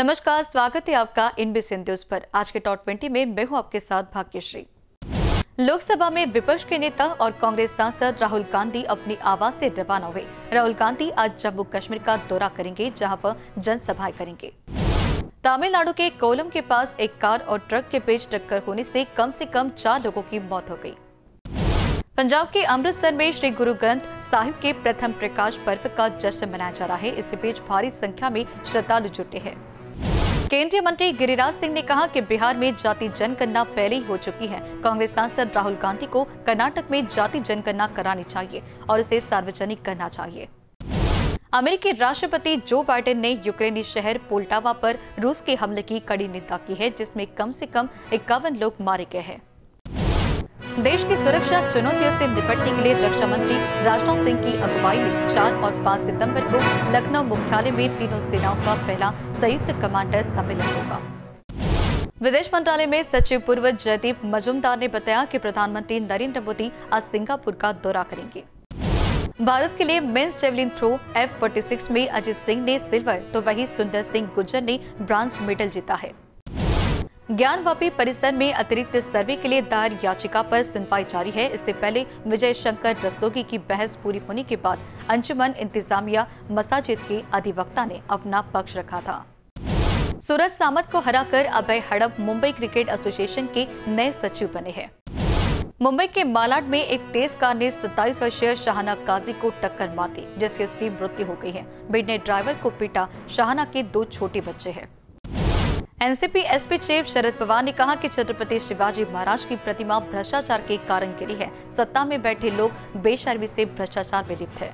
नमस्कार, स्वागत है आपका इनबीसी न्यूज पर। आज के टॉप 20 में मैं हूं आपके साथ भाग्यश्री। लोकसभा में विपक्ष के नेता और कांग्रेस सांसद राहुल गांधी अपनी आवाज से रवाना हुए। राहुल गांधी आज जम्मू कश्मीर का दौरा करेंगे, जहां पर जनसभाएं करेंगे। तमिलनाडु के कोलम के पास एक कार और ट्रक के बीच टक्कर होने से कम 4 लोगों की मौत हो गई। पंजाब के अमृतसर में श्री गुरु ग्रंथ साहिब के प्रथम प्रकाश पर्व का जश्न मनाया जा रहा है। इसी बीच भारी संख्या में श्रद्धालु जुटे हैं। केंद्रीय मंत्री गिरिराज सिंह ने कहा कि बिहार में जाति जनगणना पहले ही हो चुकी है। कांग्रेस सांसद राहुल गांधी को कर्नाटक में जाति जनगणना करानी चाहिए और इसे सार्वजनिक करना चाहिए। अमेरिकी राष्ट्रपति जो बाइडेन ने यूक्रेनी शहर पोल्टावा पर रूस के हमले की कड़ी निंदा की है, जिसमें कम से कम 51 लोग मारे गए हैं। देश की सुरक्षा चुनौतियों से निपटने के लिए रक्षा मंत्री राजनाथ सिंह की अगुवाई में 4 और 5 सितंबर को लखनऊ मुख्यालय में तीनों सेनाओं का पहला संयुक्त कमांडर सम्मेलन होगा। विदेश मंत्रालय में सचिव पूर्व जयदीप मजूमदार ने बताया कि प्रधानमंत्री नरेंद्र मोदी आज सिंगापुर का दौरा करेंगे। भारत के लिए मेंस जेवलिन थ्रो F46 में अजित सिंह ने सिल्वर तो वहीं सुंदर सिंह गुर्जर ने ब्रांज मेडल जीता है। ज्ञानवापी परिसर में अतिरिक्त सर्वे के लिए दायर याचिका पर सुनवाई जारी है। इससे पहले विजय शंकर रस्तोगी की बहस पूरी होने के बाद अंजुमन इंतजामिया मसाजिद के अधिवक्ता ने अपना पक्ष रखा था। सूरज सामंत को हराकर अभय हड़प मुंबई क्रिकेट एसोसिएशन के नए सचिव बने हैं। मुंबई के मालाड में एक तेज कार ने 27 वर्षीय शाहाना काजी को टक्कर मार दी, जिससे उसकी मृत्यु हो गई है। भीड़ ने ड्राइवर को पीटा। शाहाना के 2 छोटे बच्चे हैं। NCP SP chief Sharad Pawar ने कहा कि छत्रपति शिवाजी महाराज की प्रतिमा भ्रष्टाचार के कारण गिरी है। सत्ता में बैठे लोग बेशर्मी से भ्रष्टाचार में लिप्त है।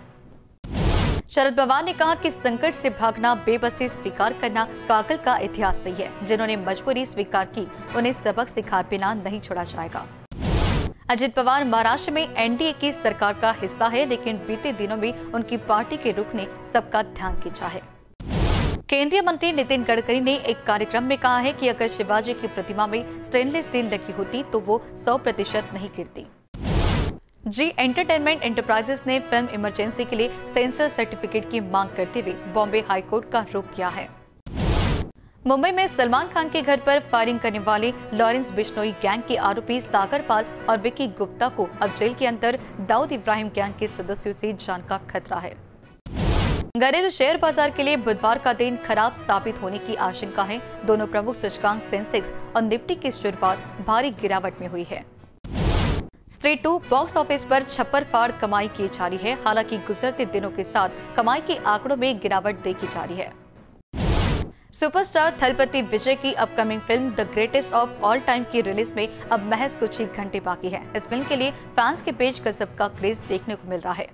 शरद पवार ने कहा कि संकट से भागना, बेबसी स्वीकार करना कागल का इतिहास नहीं है। जिन्होंने मजबूरी स्वीकार की, उन्हें सबक सिखाए बिना नहीं छोड़ा जाएगा। अजित पवार महाराष्ट्र में एनडीए की सरकार का हिस्सा है, लेकिन बीते दिनों में उनकी पार्टी के रुख ने सबका ध्यान खींचा है। केंद्रीय मंत्री नितिन गडकरी ने एक कार्यक्रम में कहा है कि अगर शिवाजी की प्रतिमा में स्टेनलेस स्टील लगी होती तो वो 100% नहीं गिरती। जी एंटरटेनमेंट एंटरप्राइजेस ने फिल्म इमरजेंसी के लिए सेंसर सर्टिफिकेट की मांग करते हुए बॉम्बे हाईकोर्ट का रुख किया है। मुंबई में सलमान खान के घर पर फायरिंग करने वाले लॉरेंस बिश्नोई गैंग के आरोपी सागर पाल और विकी गुप्ता को अब जेल के अंदर दाऊद इब्राहिम गैंग के सदस्यों से जान का खतरा है। घरेलू शेयर बाजार के लिए बुधवार का दिन खराब साबित होने की आशंका है। दोनों प्रमुख सूचकांक सेंसेक्स और निफ्टी की शुरुआत भारी गिरावट में हुई है। स्त्री 2 बॉक्स ऑफिस पर छप्पर फाड़ कमाई की जा रही है। हालांकि गुजरते दिनों के साथ कमाई के आंकड़ों में गिरावट देखी जा रही है। सुपरस्टार थलपति विजय की upcoming film the greatest of all time की रिलीज में अब महज कुछ ही घंटे बाकी है। इस फिल्म के लिए फैंस के बीच गजब का क्रेज देखने को मिल रहा है।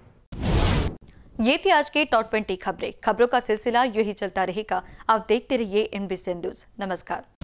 ये थी आज की टॉप 20 खबरें। खबरों का सिलसिला यूं ही चलता रहेगा। आप देखते रहिए इनबीसी न्यूज। नमस्कार।